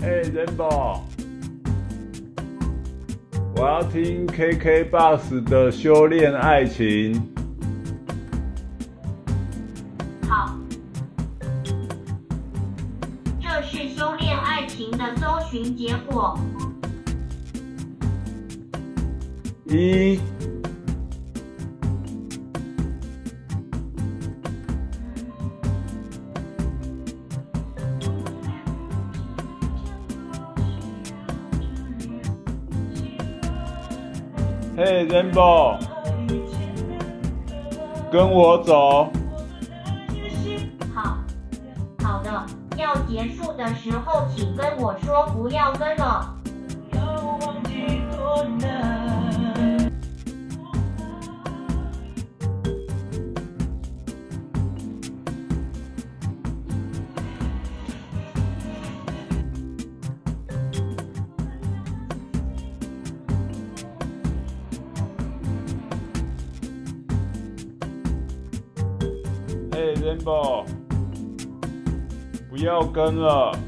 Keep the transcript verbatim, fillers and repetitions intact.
嘿 Rainbow， 我要听 K K B O X 的《修炼爱情》。 好，这是修炼爱情的搜寻结果。 一。嘿 Rainbow， 跟我走。 好，好的，要结束的时候请跟我说不要跟了。 嘿 Rainbow， 不要跟了。